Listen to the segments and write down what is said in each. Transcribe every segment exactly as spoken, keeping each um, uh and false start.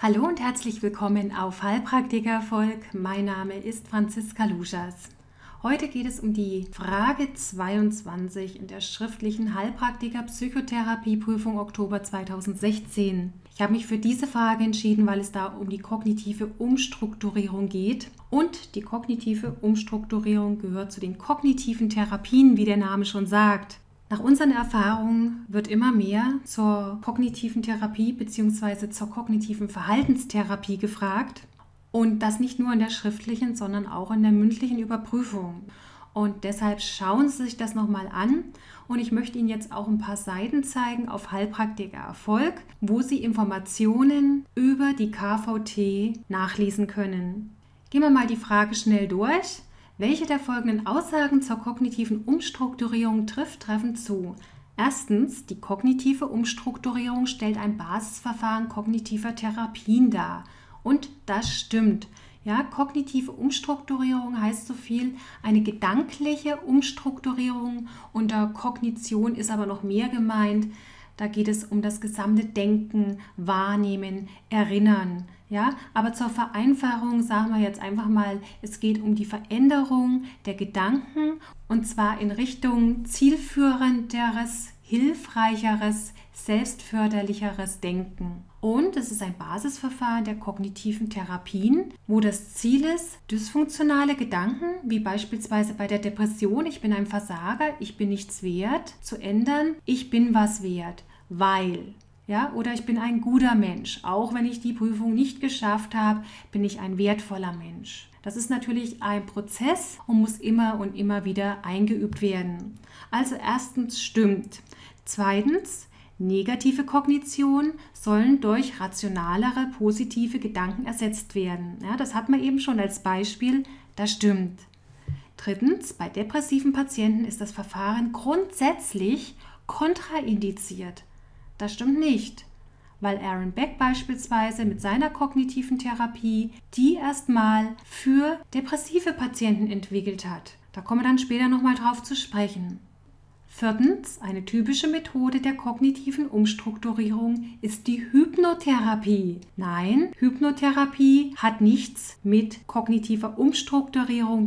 Hallo und herzlich willkommen auf Heilpraktikererfolg. Mein Name ist Franziska Luschas. Heute geht es um die Frage zweiundzwanzig in der schriftlichen Heilpraktiker-Psychotherapieprüfung Oktober zweitausendsechzehn. Ich habe mich für diese Frage entschieden, weil es da um die kognitive Umstrukturierung geht. Und die kognitive Umstrukturierung gehört zu den kognitiven Therapien, wie der Name schon sagt. Nach unseren Erfahrungen wird immer mehr zur kognitiven Therapie bzw. zur kognitiven Verhaltenstherapie gefragt. Und das nicht nur in der schriftlichen, sondern auch in der mündlichen Überprüfung. Und deshalb schauen Sie sich das nochmal an. Und ich möchte Ihnen jetzt auch ein paar Seiten zeigen auf Heilpraktikererfolg, wo Sie Informationen über die K V T nachlesen können. Gehen wir mal die Frage schnell durch. Welche der folgenden Aussagen zur kognitiven Umstrukturierung trifft treffend zu? Erstens, die kognitive Umstrukturierung stellt ein Basisverfahren kognitiver Therapien dar. Und das stimmt. Ja, kognitive Umstrukturierung heißt so viel, eine gedankliche Umstrukturierung. Unter Kognition ist aber noch mehr gemeint. Da geht es um das gesamte Denken, Wahrnehmen, Erinnern. Ja, aber zur Vereinfachung sagen wir jetzt einfach mal, es geht um die Veränderung der Gedanken und zwar in Richtung zielführenderes, hilfreicheres, selbstförderlicheres Denken. Und es ist ein Basisverfahren der kognitiven Therapien, wo das Ziel ist, dysfunktionale Gedanken, wie beispielsweise bei der Depression, ich bin ein Versager, ich bin nichts wert, zu ändern, ich bin was wert, weil... Ja, oder ich bin ein guter Mensch. Auch wenn ich die Prüfung nicht geschafft habe, bin ich ein wertvoller Mensch. Das ist natürlich ein Prozess und muss immer und immer wieder eingeübt werden. Also erstens stimmt. Zweitens, negative Kognition sollen durch rationalere, positive Gedanken ersetzt werden. Ja, das hat man eben schon als Beispiel, das stimmt. Drittens, bei depressiven Patienten ist das Verfahren grundsätzlich kontraindiziert. Das stimmt nicht, weil Aaron Beck beispielsweise mit seiner kognitiven Therapie die erstmal für depressive Patienten entwickelt hat. Da kommen wir dann später nochmal drauf zu sprechen. Viertens, eine typische Methode der kognitiven Umstrukturierung ist die Hypnotherapie. Nein, Hypnotherapie hat nichts mit kognitiver Umstrukturierung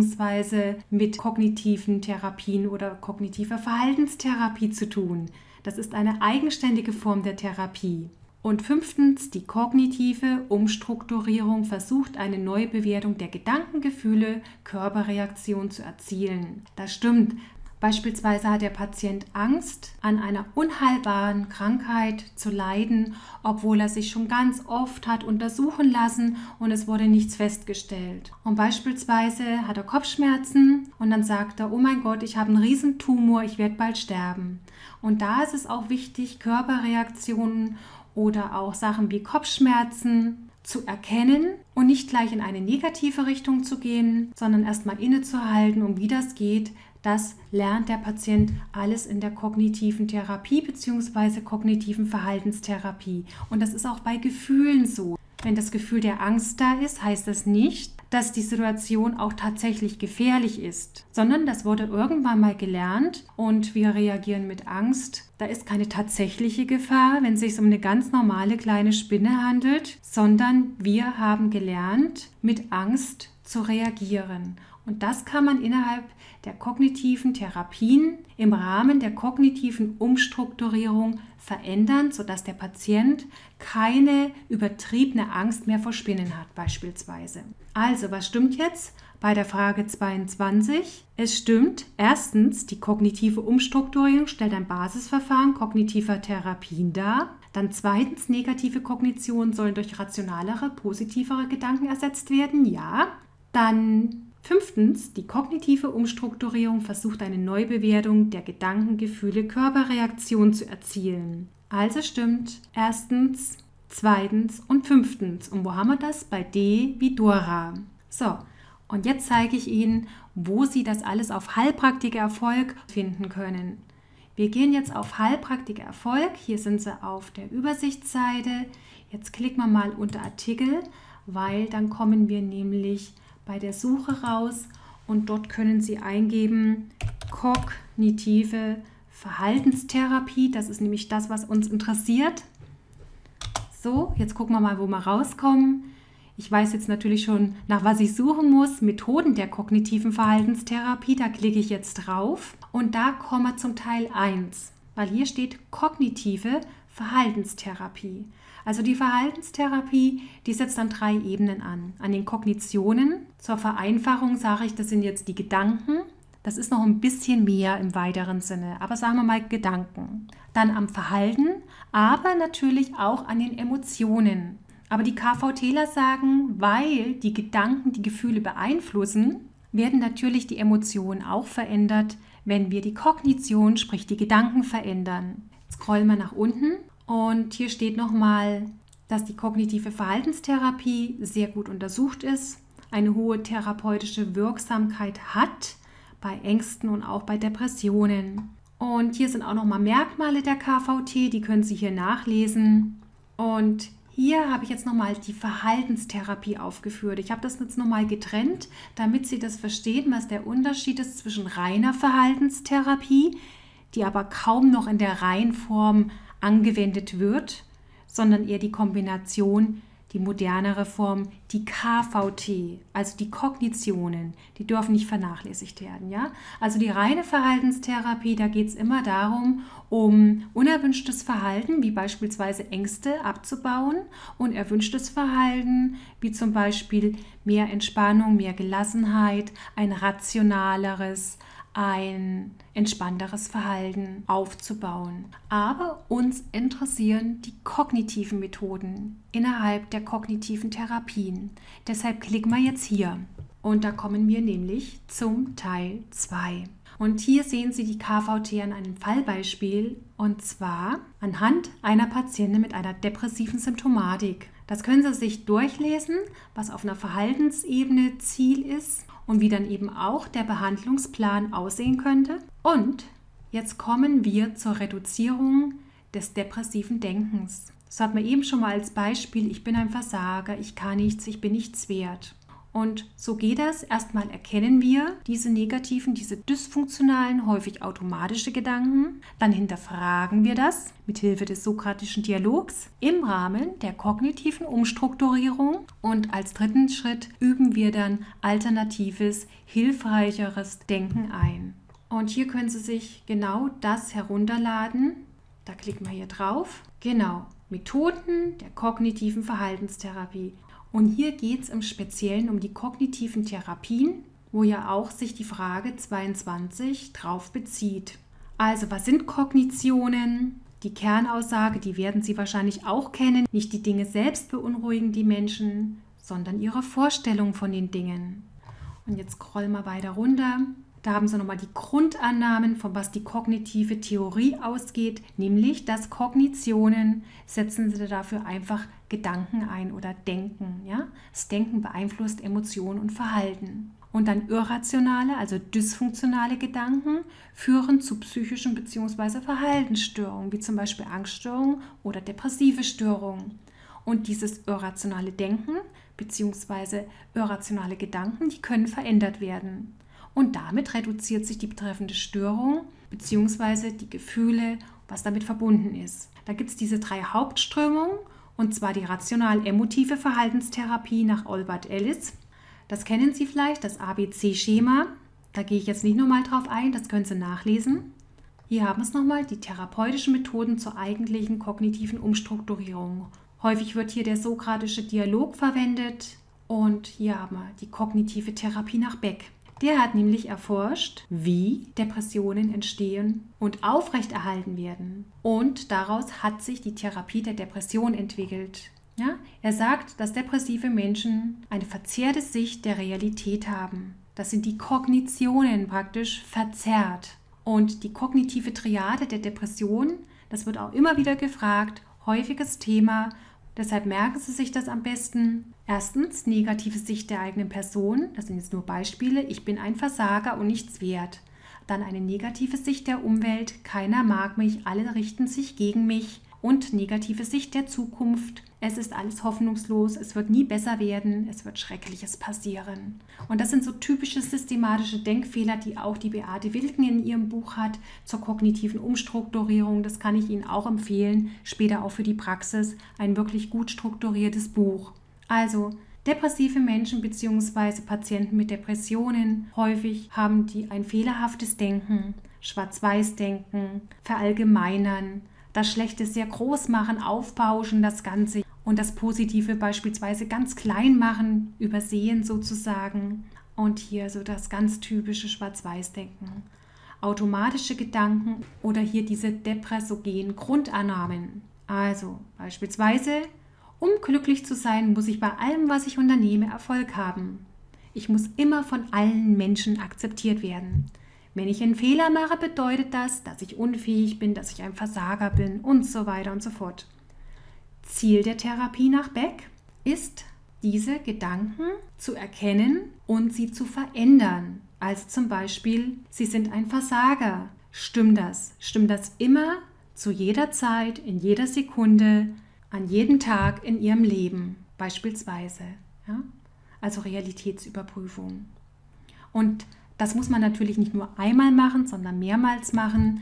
bzw. mit kognitiven Therapien oder kognitiver Verhaltenstherapie zu tun. Das ist eine eigenständige Form der Therapie. Und fünftens, die kognitive Umstrukturierung versucht, eine Neubewertung der Gedanken, Gefühle, Körperreaktionen zu erzielen. Das stimmt. Beispielsweise hat der Patient Angst, an einer unheilbaren Krankheit zu leiden, obwohl er sich schon ganz oft hat untersuchen lassen und es wurde nichts festgestellt. Und beispielsweise hat er Kopfschmerzen und dann sagt er, oh mein Gott, ich habe einen riesen Tumor, ich werde bald sterben. Und da ist es auch wichtig, Körperreaktionen oder auch Sachen wie Kopfschmerzen zu erkennen und nicht gleich in eine negative Richtung zu gehen, sondern erstmal innezuhalten, um wie das geht. Das lernt der Patient alles in der kognitiven Therapie bzw. kognitiven Verhaltenstherapie. Und das ist auch bei Gefühlen so. Wenn das Gefühl der Angst da ist, heißt das nicht, dass die Situation auch tatsächlich gefährlich ist, sondern das wurde irgendwann mal gelernt und wir reagieren mit Angst. Da ist keine tatsächliche Gefahr, wenn es sich um eine ganz normale kleine Spinne handelt, sondern wir haben gelernt, mit Angst zu reagieren. Und das kann man innerhalb der kognitiven Therapien im Rahmen der kognitiven Umstrukturierung verändern, sodass der Patient keine übertriebene Angst mehr vor Spinnen hat beispielsweise. Also, was stimmt jetzt bei der Frage zweiundzwanzig? Es stimmt, erstens, die kognitive Umstrukturierung stellt ein Basisverfahren kognitiver Therapien dar. Dann zweitens, negative Kognitionen sollen durch rationalere, positivere Gedanken ersetzt werden. Ja. Dann fünftens, die kognitive Umstrukturierung versucht eine Neubewertung der Gedanken, Gefühle, Körperreaktionen zu erzielen. Also stimmt erstens, zweitens und fünftens. Und wo haben wir das? Bei D wie Dora. So, und jetzt zeige ich Ihnen, wo Sie das alles auf Heilpraktikererfolg finden können. Wir gehen jetzt auf Heilpraktikererfolg. Hier sind Sie auf der Übersichtsseite. Jetzt klicken wir mal unter Artikel, weil dann kommen wir nämlich bei der Suche raus und dort können Sie eingeben kognitive Verhaltenstherapie. Das ist nämlich das, was uns interessiert. So, jetzt gucken wir mal, wo wir rauskommen. Ich weiß jetzt natürlich schon, nach was ich suchen muss. Methoden der kognitiven Verhaltenstherapie, da klicke ich jetzt drauf und da kommen wir zum Teil eins, weil hier steht kognitive Verhaltenstherapie. Also die Verhaltenstherapie, die setzt an drei Ebenen an. An den Kognitionen, zur Vereinfachung sage ich, das sind jetzt die Gedanken. Das ist noch ein bisschen mehr im weiteren Sinne, aber sagen wir mal Gedanken. Dann am Verhalten, aber natürlich auch an den Emotionen. Aber die KVTler sagen, weil die Gedanken die Gefühle beeinflussen, werden natürlich die Emotionen auch verändert, wenn wir die Kognition, sprich die Gedanken verändern. Jetzt scrollen wir nach unten und hier steht nochmal, dass die kognitive Verhaltenstherapie sehr gut untersucht ist, eine hohe therapeutische Wirksamkeit hat bei Ängsten und auch bei Depressionen. Und hier sind auch nochmal Merkmale der K V T, die können Sie hier nachlesen. Und hier habe ich jetzt nochmal die Verhaltenstherapie aufgeführt. Ich habe das jetzt nochmal getrennt, damit Sie das verstehen, was der Unterschied ist zwischen reiner Verhaltenstherapie, die aber kaum noch in der Reihenform angewendet wird, sondern eher die Kombination, die modernere Form, die K V T, also die Kognitionen, die dürfen nicht vernachlässigt werden. Ja? Also die reine Verhaltenstherapie, da geht es immer darum, um unerwünschtes Verhalten, wie beispielsweise Ängste, abzubauen und erwünschtes Verhalten, wie zum Beispiel mehr Entspannung, mehr Gelassenheit, ein rationaleres, ein entspannteres Verhalten aufzubauen. Aber uns interessieren die kognitiven Methoden innerhalb der kognitiven Therapien. Deshalb klicken wir jetzt hier und da kommen wir nämlich zum Teil zwei. Und hier sehen Sie die K V T an einem Fallbeispiel und zwar anhand einer Patientin mit einer depressiven Symptomatik. Das können Sie sich durchlesen, was auf einer Verhaltensebene Ziel ist und wie dann eben auch der Behandlungsplan aussehen könnte. Und jetzt kommen wir zur Reduzierung des depressiven Denkens. Das hat man eben schon mal als Beispiel, ich bin ein Versager, ich kann nichts, ich bin nichts wert. Und so geht das. Erstmal erkennen wir diese negativen, diese dysfunktionalen, häufig automatische Gedanken. Dann hinterfragen wir das mit Hilfe des sokratischen Dialogs im Rahmen der kognitiven Umstrukturierung. Und als dritten Schritt üben wir dann alternatives, hilfreicheres Denken ein. Und hier können Sie sich genau das herunterladen. Da klicken wir hier drauf. Genau, Methoden der kognitiven Verhaltenstherapie. Und hier geht es im Speziellen um die kognitiven Therapien, wo ja auch sich die Frage zweiundzwanzig drauf bezieht. Also, was sind Kognitionen? Die Kernaussage, die werden Sie wahrscheinlich auch kennen. Nicht die Dinge selbst beunruhigen die Menschen, sondern ihre Vorstellung von den Dingen. Und jetzt scrollen wir weiter runter. Da haben Sie nochmal die Grundannahmen, von was die kognitive Theorie ausgeht, nämlich, dass Kognitionen, setzen Sie dafür einfach Gedanken ein oder Denken. Ja? Das Denken beeinflusst Emotionen und Verhalten. Und dann irrationale, also dysfunktionale Gedanken führen zu psychischen bzw. Verhaltensstörungen, wie zum Beispiel Angststörungen oder depressive Störungen. Und dieses irrationale Denken bzw. irrationale Gedanken, die können verändert werden. Und damit reduziert sich die betreffende Störung bzw. die Gefühle, was damit verbunden ist. Da gibt es diese drei Hauptströmungen, und zwar die rational-emotive Verhaltenstherapie nach Albert Ellis. Das kennen Sie vielleicht, das A B C-Schema. Da gehe ich jetzt nicht nochmal drauf ein, das können Sie nachlesen. Hier haben wir es nochmal, die therapeutischen Methoden zur eigentlichen kognitiven Umstrukturierung. Häufig wird hier der sokratische Dialog verwendet und hier haben wir die kognitive Therapie nach Beck. Der hat nämlich erforscht, wie Depressionen entstehen und aufrechterhalten werden. Und daraus hat sich die Therapie der Depression entwickelt. Ja? Er sagt, dass depressive Menschen eine verzerrte Sicht der Realität haben. Das sind die Kognitionen praktisch verzerrt. Und die kognitive Triade der Depression, das wird auch immer wieder gefragt, häufiges Thema. Deshalb merken Sie sich das am besten. Erstens, negative Sicht der eigenen Person. Das sind jetzt nur Beispiele. Ich bin ein Versager und nichts wert. Dann eine negative Sicht der Umwelt. Keiner mag mich, alle richten sich gegen mich. und negative Sicht der Zukunft. Es ist alles hoffnungslos, es wird nie besser werden, es wird Schreckliches passieren. Und das sind so typische systematische Denkfehler, die auch die Beate Wilken in ihrem Buch hat zur kognitiven Umstrukturierung. Das kann ich Ihnen auch empfehlen, später auch für die Praxis, ein wirklich gut strukturiertes Buch. Also, depressive Menschen bzw. Patienten mit Depressionen, häufig haben die ein fehlerhaftes Denken, Schwarz-Weiß-Denken, Verallgemeinern, das Schlechte sehr groß machen, aufbauschen das Ganze und das Positive beispielsweise ganz klein machen, übersehen sozusagen. Und hier so das ganz typische Schwarz-Weiß-Denken. Automatische Gedanken oder hier diese depressogenen Grundannahmen. Also beispielsweise, um glücklich zu sein, muss ich bei allem, was ich unternehme, Erfolg haben. Ich muss immer von allen Menschen akzeptiert werden. Wenn ich einen Fehler mache, bedeutet das, dass ich unfähig bin, dass ich ein Versager bin und so weiter und so fort. Ziel der Therapie nach Beck ist, diese Gedanken zu erkennen und sie zu verändern. Also zum Beispiel, Sie sind ein Versager. Stimmt das? Stimmt das immer, zu jeder Zeit, in jeder Sekunde, an jedem Tag in Ihrem Leben beispielsweise? Ja? Also Realitätsüberprüfung. Und das muss man natürlich nicht nur einmal machen, sondern mehrmals machen.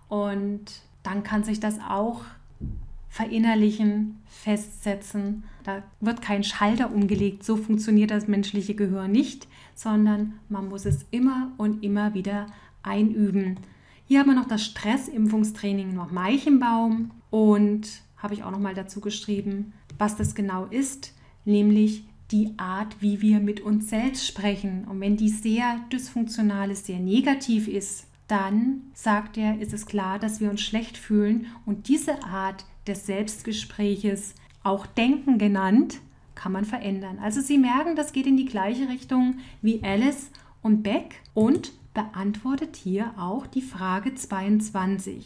Und dann kann sich das auch verinnerlichen, festsetzen. Da wird kein Schalter umgelegt. So funktioniert das menschliche Gehirn nicht, sondern man muss es immer und immer wieder einüben. Hier haben wir noch das Stressimpfungstraining noch Meichenbaum und habe ich auch noch mal dazu geschrieben, was das genau ist, nämlich die Art, wie wir mit uns selbst sprechen. Und wenn die sehr dysfunktional ist, sehr negativ ist, dann, sagt er, ist es klar, dass wir uns schlecht fühlen. Und diese Art des Selbstgespräches, auch Denken genannt, kann man verändern. Also Sie merken, das geht in die gleiche Richtung wie Alice und Beck und beantwortet hier auch die Frage zweiundzwanzig.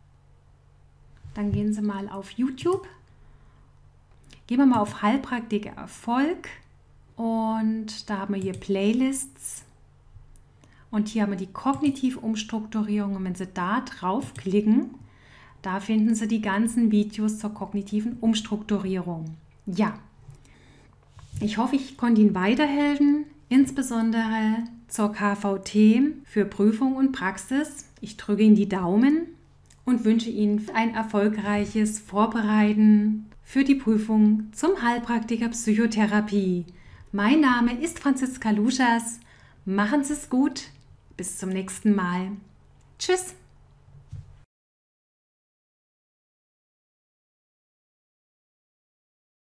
Dann gehen Sie mal auf YouTube. Gehen wir mal auf Heilpraktiker Erfolg und da haben wir hier Playlists und hier haben wir die kognitive Umstrukturierung und wenn Sie da draufklicken, da finden Sie die ganzen Videos zur kognitiven Umstrukturierung. Ja, ich hoffe, ich konnte Ihnen weiterhelfen, insbesondere zur K V T für Prüfung und Praxis. Ich drücke Ihnen die Daumen und wünsche Ihnen ein erfolgreiches Vorbereiten für die Prüfung zum Heilpraktiker Psychotherapie. Mein Name ist Franziska Luschas. Machen Sie es gut. Bis zum nächsten Mal. Tschüss.